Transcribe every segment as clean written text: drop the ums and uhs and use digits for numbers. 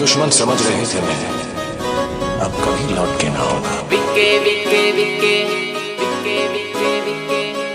दुश्मन समझ रहे थे मैं, अब कभी लौट के ना होगा। विके विके विके विके विके विके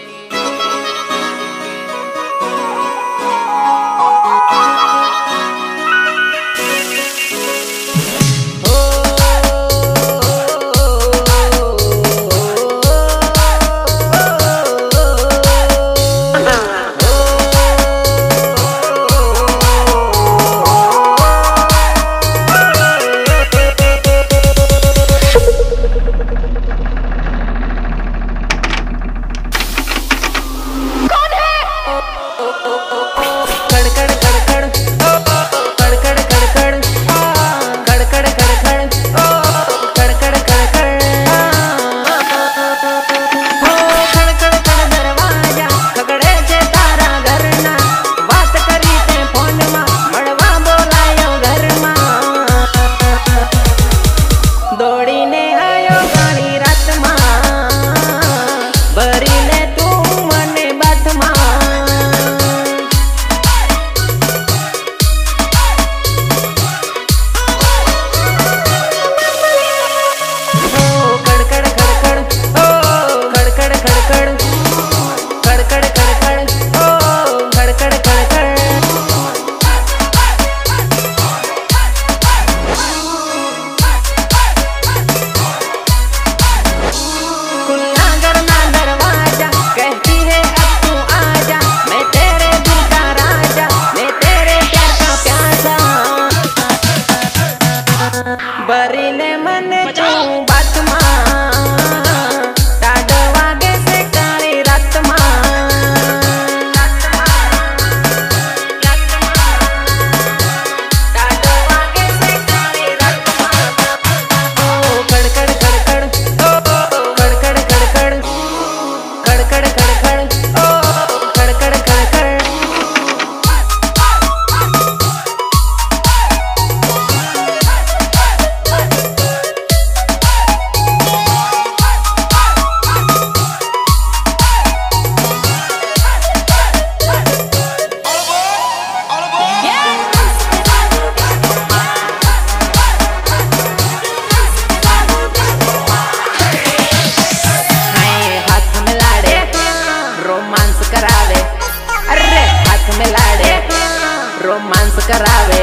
बरीले मन तू बात वागे से काली रात वागे से काली रात ओ खड़खड़ खड़खड़ ओ खड़खड़ खड़खड़ खड़खड़ खड़खड़ ओ खड़खड़ खड़खड़ रोमांस करावे,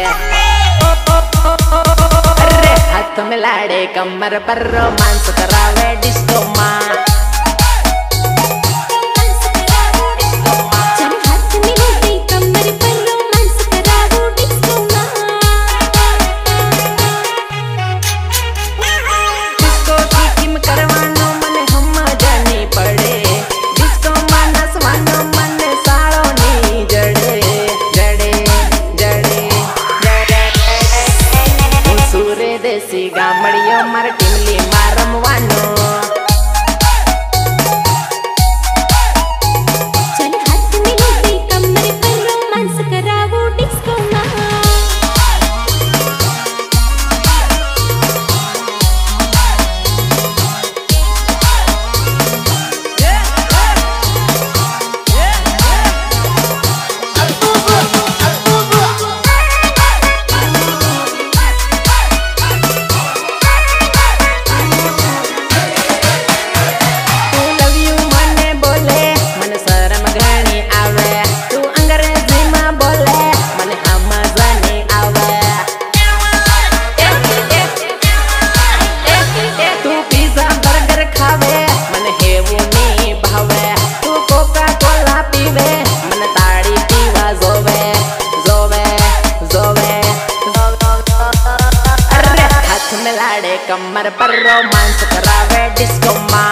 अरे हाथ में लाड़े कमर पर रोमांस करावे डिस्को माँ। देसी गामड़ियों मार टिमली मार रमवानो चल हाथ मिले कमर पर रोमांस करावो डिस्को माँ। कमर पर रोमांस करावे डिस्को माँ।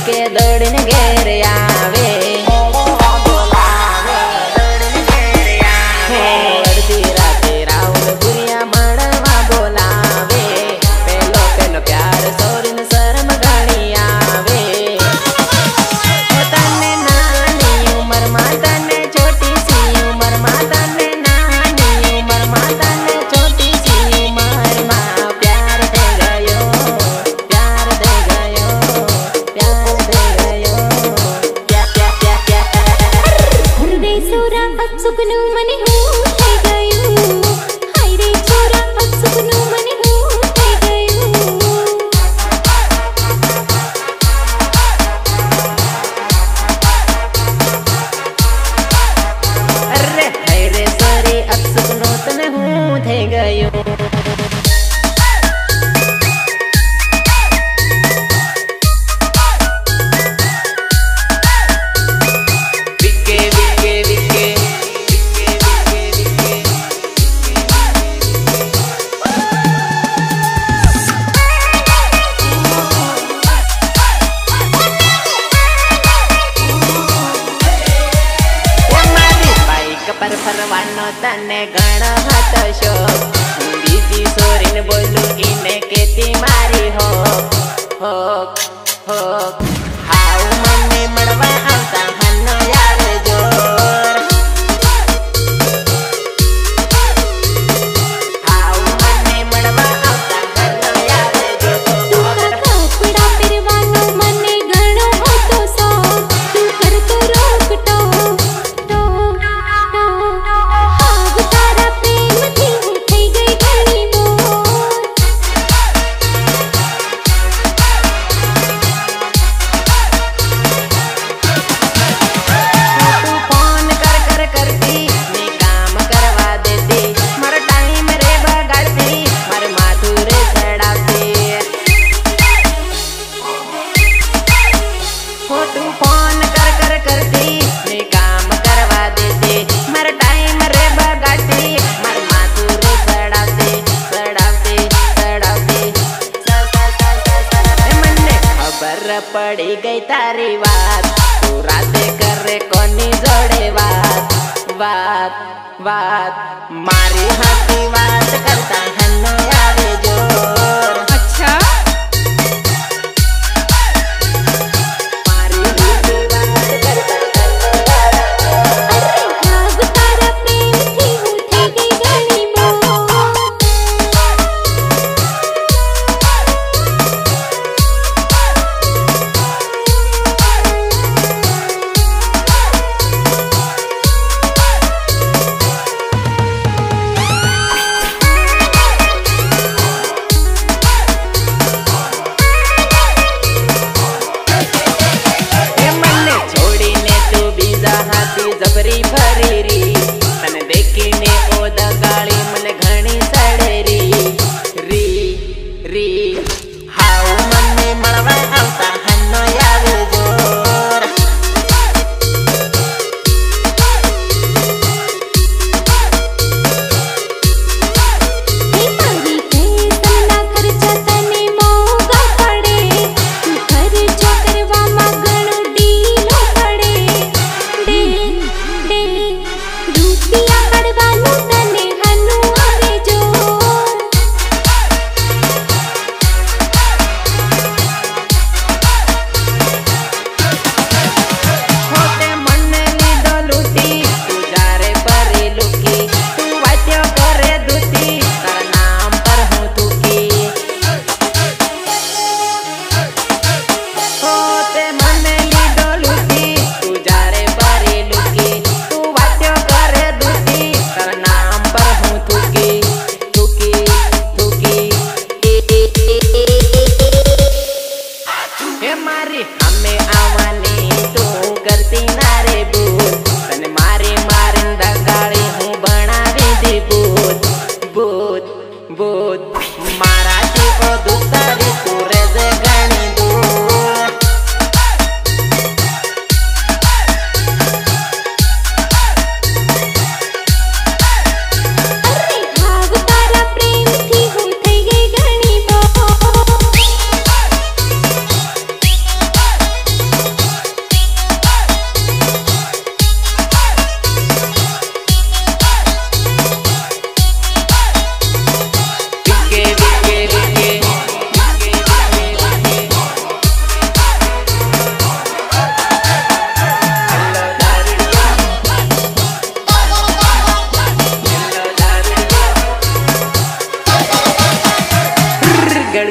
के दौड़ने घेर आवे अर्धी राते राहुल गुरिया मड़वा बोलावे पेलो पेलो प्यार सोरिन शर्म घणी आवे तने नानी उम्र में तने छोटी सी उम्र में तने नानी उम्र में तने छोटी सी उम्र में प्यार दे गयो प्यार दे गयो प्यार दे गयो हृदय सोरा सुखनु मने हूँ थे गयो हाय रे छोरा सुखनु मने हूँ थे गयो अरे हाय रे सॉरी अब सुखनो तने हूँ थे गयो विके विके विके पर फरवानो तने घणो हतो शोक बीजी सोरीन बोलू इने केती मारी होक हाउ मम्मी मड़वा आवता हनो यार जोर हाउ मम्मी मड़वा आवता हनो यार जोर कपड़ा पेरवानो मने घणो हतो शौक तू करतो रोकटो हाव तारा प्रेम थी हूँ थई गई घणी बोर तू फोन कर करती मैं काम करवा देती मर टाइम रे बगाड़ती मर माथू रे चढ़ाती हो तू फोन कर करती मैं काम करवा देती मर टाइम रे बगाड़ती मर माथू रे चढ़ाती मन्ने खबर पड़ी गई तारी बात तू राते करे कोनी जोड़े बात मारी हाथी बात करता हन्नो यारे जोर अच्छा मारी हाथी बात करता अरे हाव तारा प्रेम थी हूँ थई गई घणी बोर ए मन्ने छोड़ीने तू बीजा हाथी जबरी भरी री तने देखीने ओ दगाड़ी मने घणी सड़े री हाउ मम्मी मड़वा आवता हन्नो यार जोर हे मारी फैशन ना खर्चा तने मोगा पड़े तू खर्चा करवा मा घणो ढीलो पड़े दे रुपिया कड़वानो तने हनु आवे जोर होते मन्ने लीधो लूटी तू जारे परी लुकी तू वात्यो करे दूती तारा नाम पर हूँ तुकी होते मन्ने लीधो लूटी तू जारे परी लुकी तू वात्यो करे दूती तारा नाम पर हूँ तुकी हे मारी हमें आवानी तू करती ना रे बूत तने मारी मारिन दगाड़ी हूँ बनावी दी बूत मारा थी ओ दूतारी तू रे जे घणी दूर अरे हाव तारा प्रेम थी हूँ थई गई घणी बोर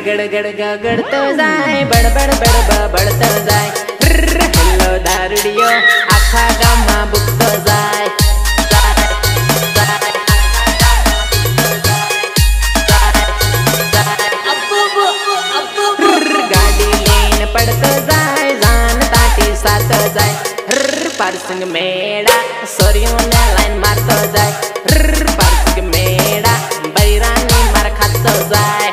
गड़ गड़ गड़तो जाय बड़बड़ बड़बड़ बड़तो जाय हेलो दारुडियो आखा गाममा बुकतो जाय गाडी लेन पड़तो जाय जान ताटी साथ जाय पार्सिंग मेड़ा सोरियों ने लाइन मारतो जाय पार्सिंग मेड़ा बैरानी मार खातो जाय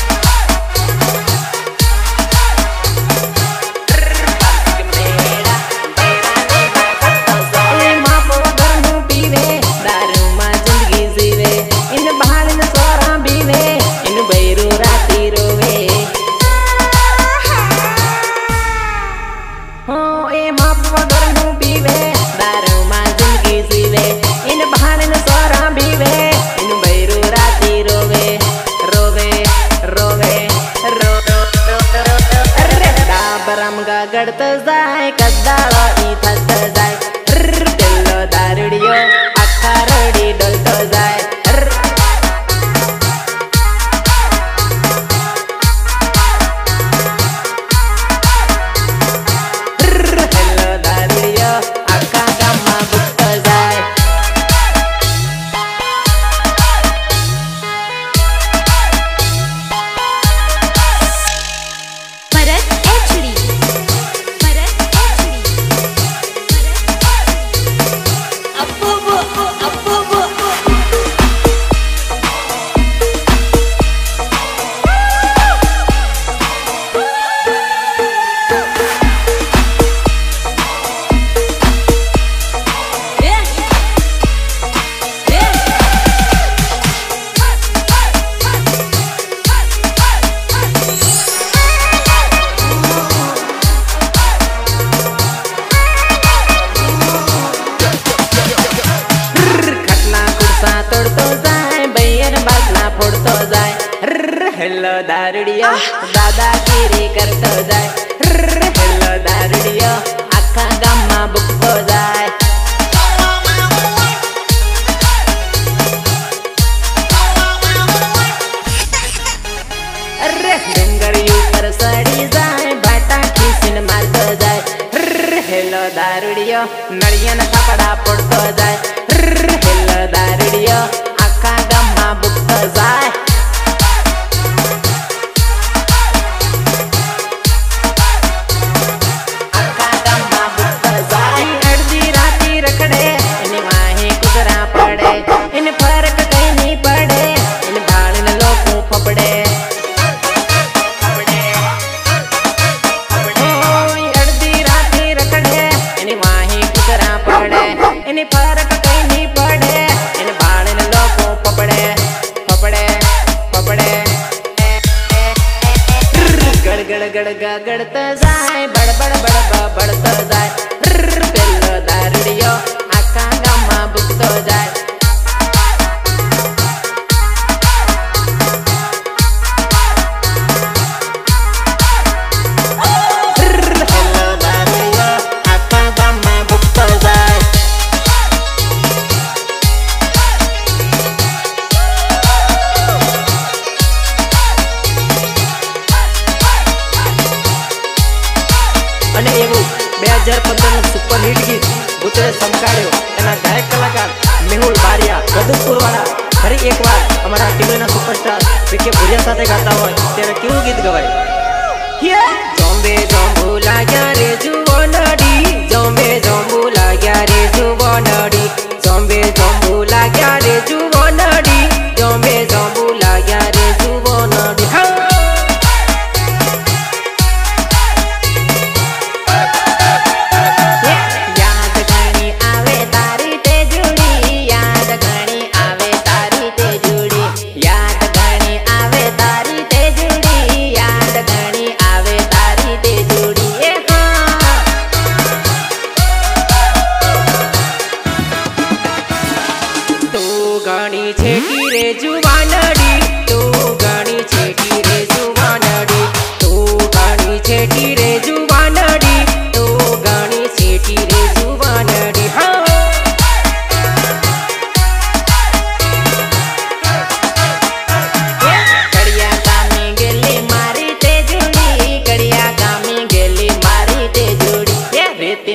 गड़त जाय कद्दाळो इथत जाय तेल्लो दारुडियो आखा रडी डोलतो जाय हेलो दारुडियो आखा गाममा बुकतो जाय हेलो दारुडियो दादागिरी करतो जाय हेलो दारुडियो आखा गाममा बुकतो जाय डोंगर ऊपर सड़ी जाय बाटा खीसिन मारतो जाय हेलो दारुडियो नळियन थापड़ा पड़तो जाय हेलो दारुडियो आखा गाममा बुकतो जाय गड़त जाय बड़बड़ बड़बड़ बड़तो जाय तेल्लो दारुडियो आखा गाममा बुकतो जाय हेलो दारुडियो आखा गाममा बुकतो जाय અને એવું 2015 સુપર હિટ ગીત ઉતરે સંકાળ્યો એના ગાયક કલાકાર મેહુલ બારિયા ગદુપુરવાળા ફરી એકવાર અમારા ટીવીના સુપરસ્ટાર વીકે ભુરિયા સાથે ગાતા હોય ત્યારે કેવું ગીત ગવાય જોમ્બે જોમ્બુ લાગ્યા રે જુઓ નડી જોમ્બે જોમ્બુ લાગ્યા રે જુઓ નડી જોમ્બે જોમ્બુ લાગ્યા રે જુઓ નડી જોમ્બે જોમ્બુ લાગ્યા રે જુઓ નડી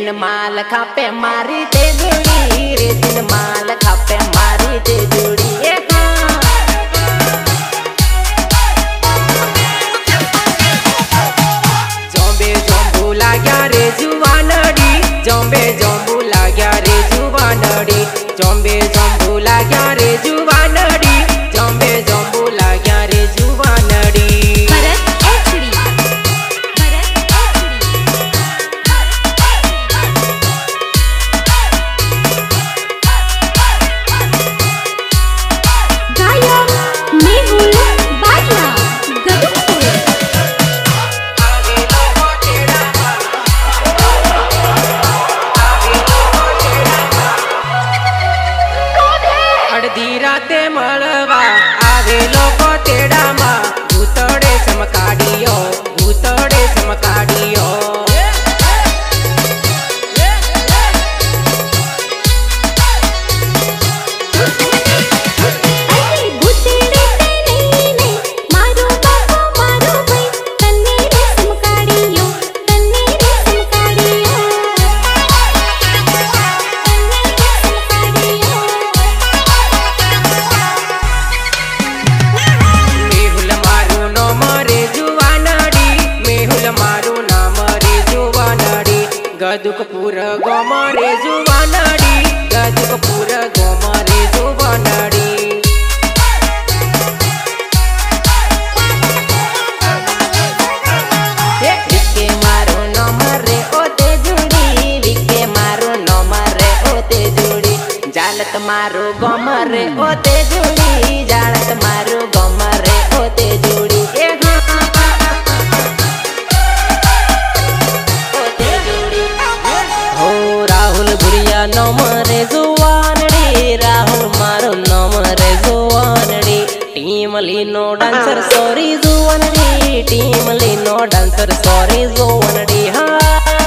दिन माल खापे मारी ते जुड़ी रे दिन माल खापे मारी ते जुड़ी जोंबे जोंबू लाग्या रे जुवानड़ी जोंबे जोंबू लाग्या रे जुवानड़ी जोंबे जोंबू लाग्या रे जुवानड़ी जोंबे जोंबू लाग्या रे जुवानड़ी राते मळवा आवे लोको तेड़ा मा भूतड़े समकाड़ियो भूतड़े समकाड़ियो गदुकपुर गोमरे जुवानड़ी गदुकपुर गोमरे जुवानड़ी विके मारो नमरे ओते जुड़ी विके मारो नमरे ओते जुड़ी जालत मारो गोमरे ओते जुड़ी जालत मारो गोमरे ओते जुड़ी नमरे जुवानड़ी राहुल मारो नमरे जुवानड़ी टीम लीनो डांसर सॉरी जुवानड़ी टीम लीनो डांसर सॉरी जुवानड़ी हाँ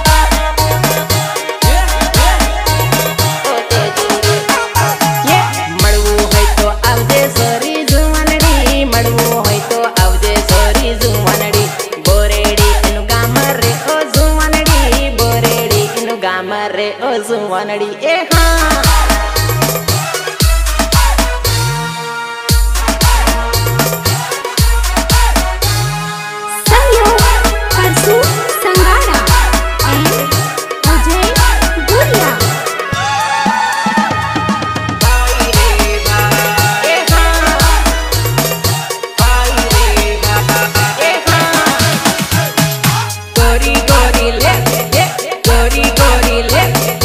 मड़वू है तो आवजे सॉरी जुवानड़ी मड़वू है तो आवजे सॉरी जुवानड़ी बोरेड़ी इनु गामरे ओ जुवानड़ी बोरेड़ी इनु गामरे ओ जुवानड़ी ए हाँ सहयोग परसू संगाड़ा एंड अजय गुड़िया भाई रे भाई ए हाँ भाई रे भाई ए हाँ गोरी गोरी ले गोरी गोरी ले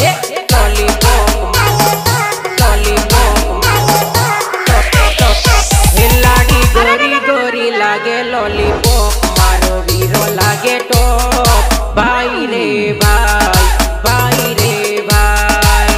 लागे लॉलीपॉप मारो वीरो लागे टॉप भाई रे भाई भाई रे भाई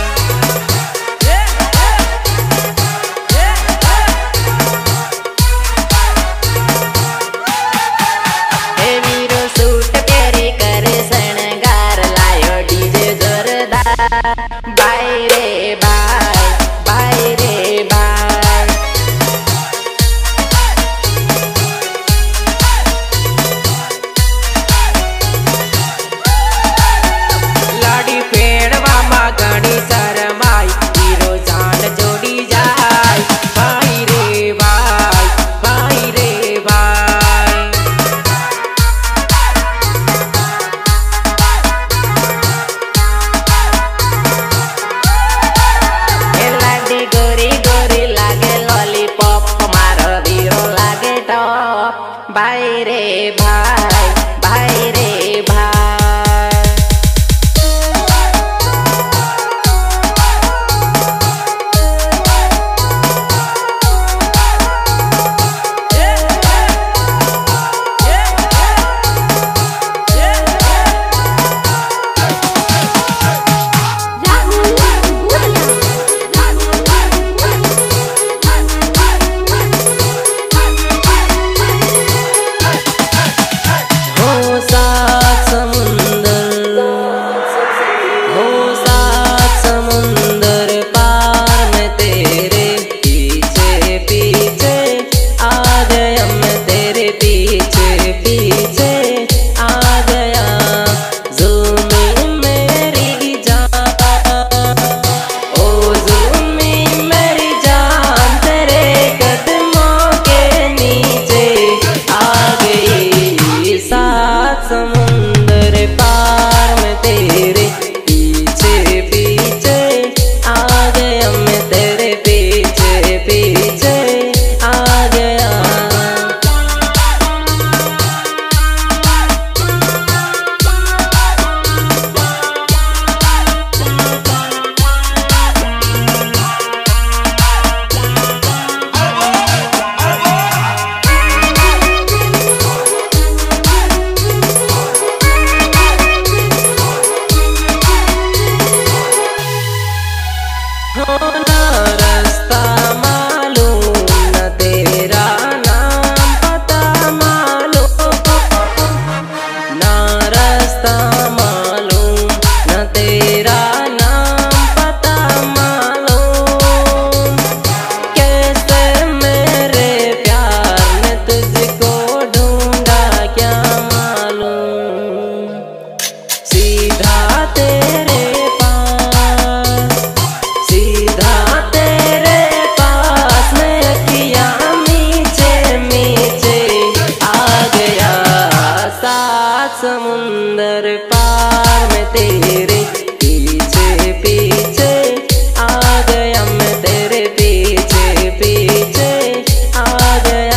ए वीरो सूट प्यारी करे शणगार लायो डीजे जोरदार भाई रे भाई भाई रे भाई गणी शरमाई हीरो जान जोड़ी जाए भाई रे भाई भाई रे भाई लाडी गोरी गोरी लागे लॉलीपॉप मारो वीरो लागे टॉप भाई रे भाई भाई रे भाई तेरे पास, सीधा तेरे पास मैं किया मीचे मीचे आ गया। सात समुंदर पार में तेरे पीछे पीछे आ गया, मैं तेरे पीछे पीछे आ गया।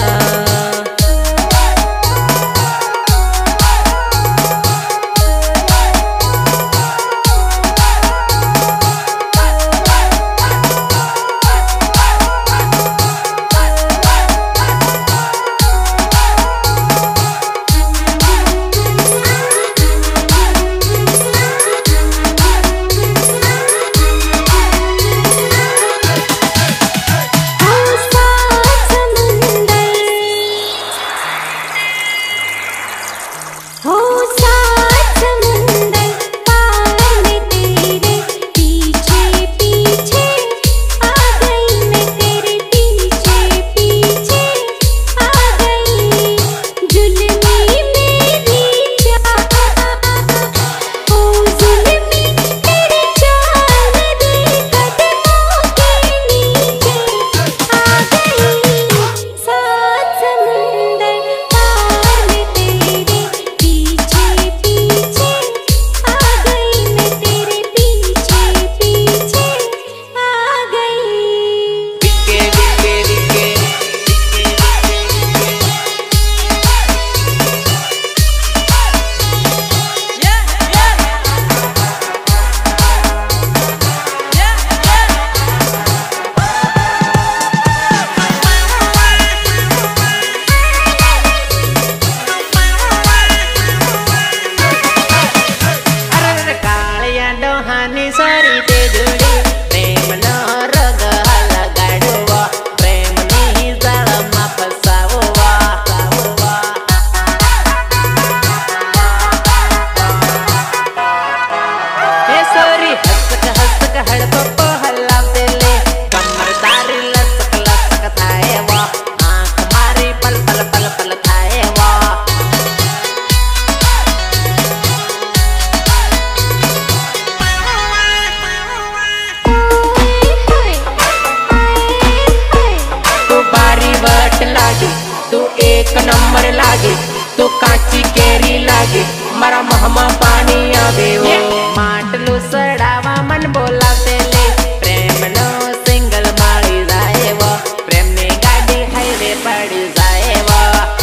तू एक नंबर लागे, तू काची केरी लागे, मारा महमा पानी आवे वो। માટલું સડાવા મન બોલાવતે લે, પ્રેમ નો સિંગલ માળી જાય વો, પ્રેમ ની ગાડી હાઈવે પડી જાય વો।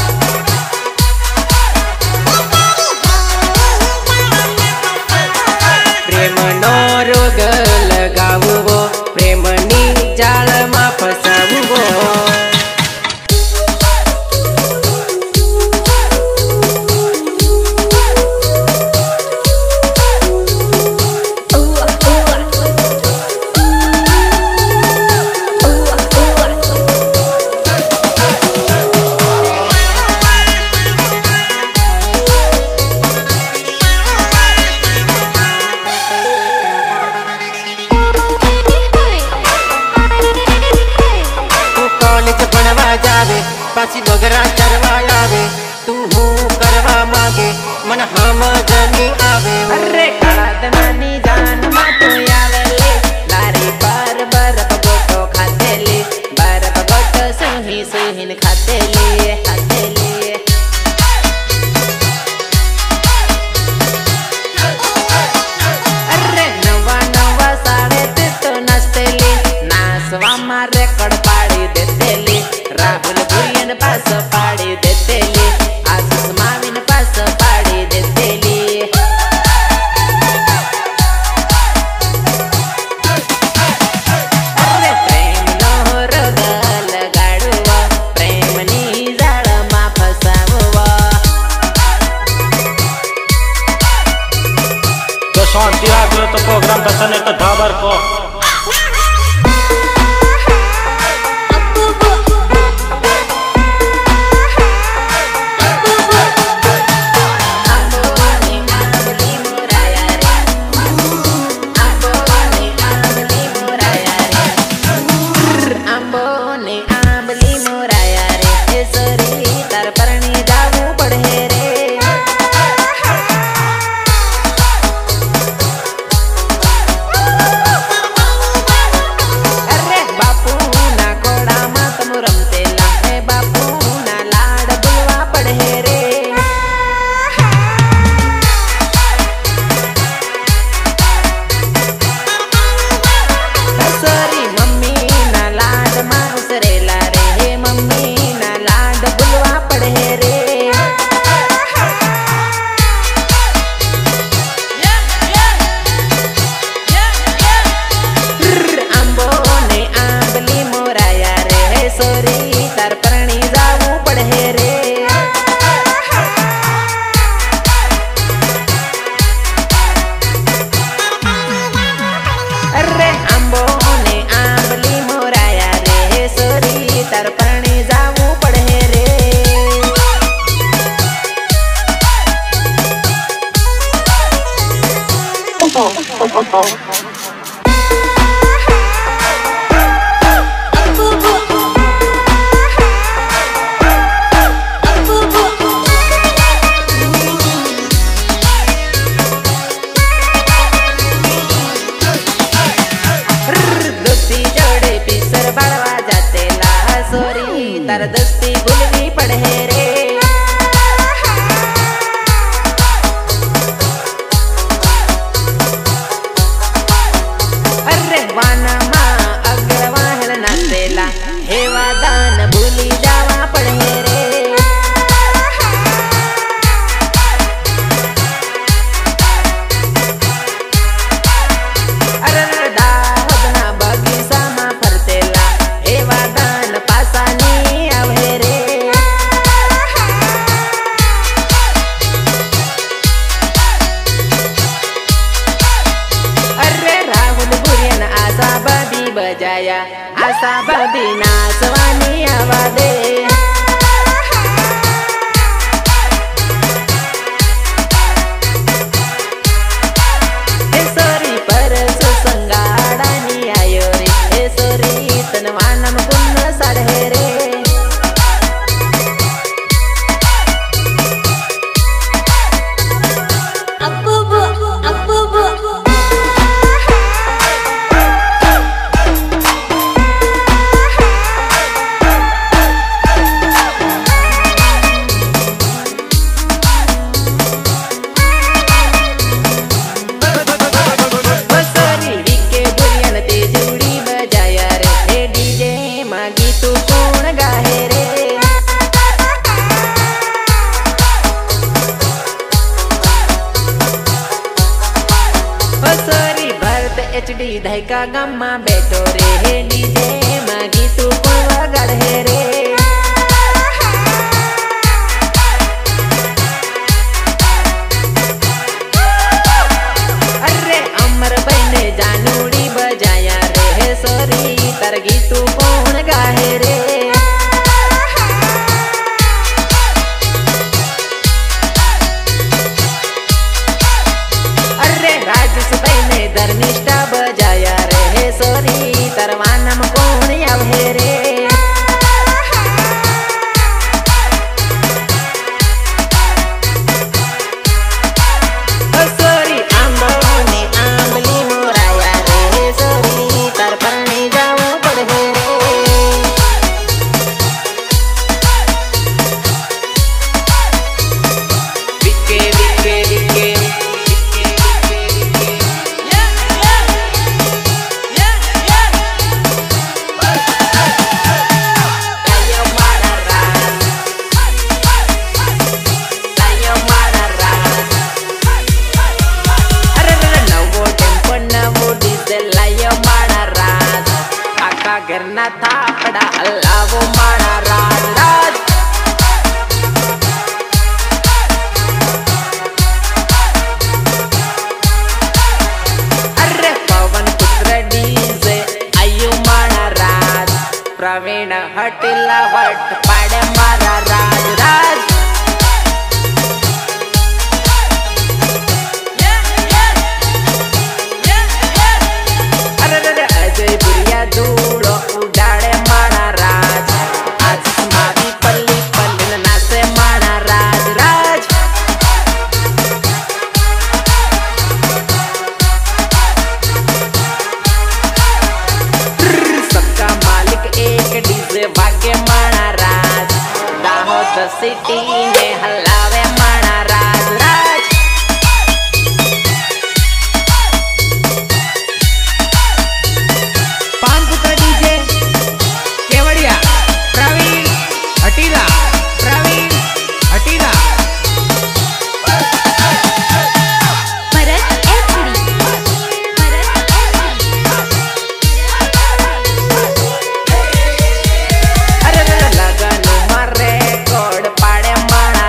પ્રેમ નો રોગ લગાવવો, પ્રેમ ની જાળ માં ફસાવવો। पासी बगरा चरवा आवे, तू हूँ करवा मांगे, मन हम जनी आवे। अरे काला दमानी जान मा तू आवे ले, लारी पर बर्फ गोटो खाते ले, बर्फ गोटो सुही सुहीन खाते ले, खाते ले। अरे नवा नवा साड़े ते तो नाचते ले, नाचवा मा रेकॉर्ड पाड़ी देते ले, राहुल पास पाड़ी देते ले, आशीष माविन पास पाड़ी देते ले। अरे प्रेम नो रोग लगाडवा, प्रेम नी जाळ मा फसाववा। तो शांति आ गयो तो प्रोग्राम पसंद है तो ढाबर को तार दस्ती गुलवी पढ़े रे अरे वाना माँ अगवा हेल नाचेला हे वादान भूली जावा पढ़े रे अरे दाहोदना बगीचा मा फरतेला हे वादान पासानी बजाया आशा बबी नाचवानी आवादे हे सोरी परस संगाडानी आयो रे हे सोरी तनवानम पुन्न साढे रे HD धैका गम्मा बैठो रे हे डीजे मागी तू कोण वगाड़ हे रे अरे अमर बहने जानूड़ी बजाया रे हे सोरी तरगी तू कोण गाहे रे अरे राजस बहने धर्मिष्ठा बजाया रे हे सोरी तरवानम कोण यावे रे सोरी आंबोने आंबली मोराया रे हे सोरी तरपरणी जाऊं पड़े रे विके विके विके घरना थापड़ा हल्लावो माड़ा राज राज अरे पवन पुत्र डीजे आयु माड़ा राज प्रवीण हटिला वट पाड़े मारा राज राज अरे अजय बुरिया दूड़ो उड़ाड़े माड़ा राज आज मावी पल्ली पल्ली नाचे माड़ा राज राज सबका मालिक एक डीजे वागे माड़ा राज दाहोद सिटी में हल्लावे माड़ा राज राज लगन मारे कोड पाड़े माड़ा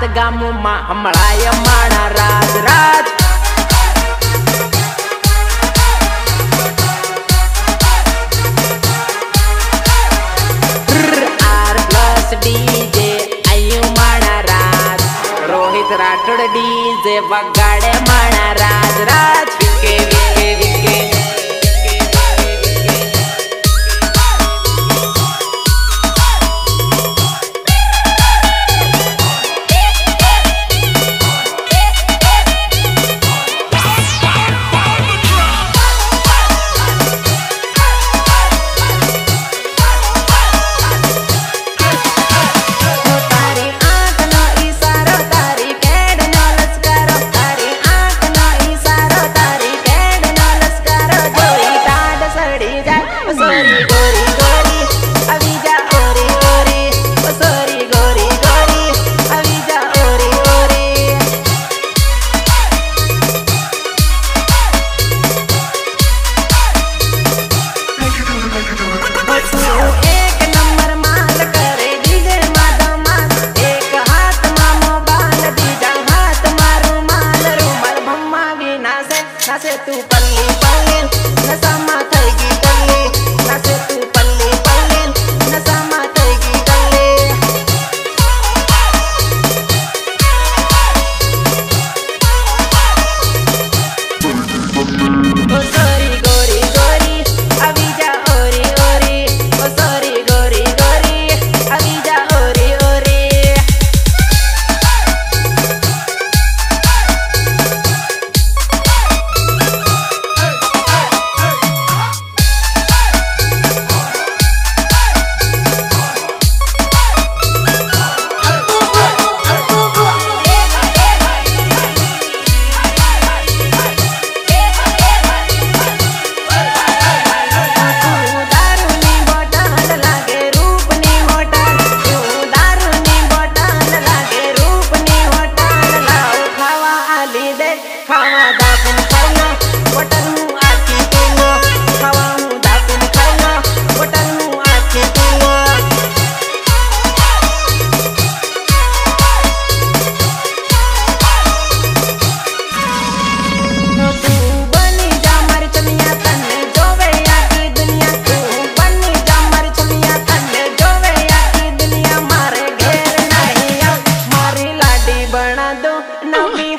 વાત ગામમાં હમળાય માણા રાજ રાજ DJ આયુ માણા રાજ રોહિત રાઠોડ DJ વગાડે માણા રાજ રાજ વિકે વિકે વિકે बना दो नवी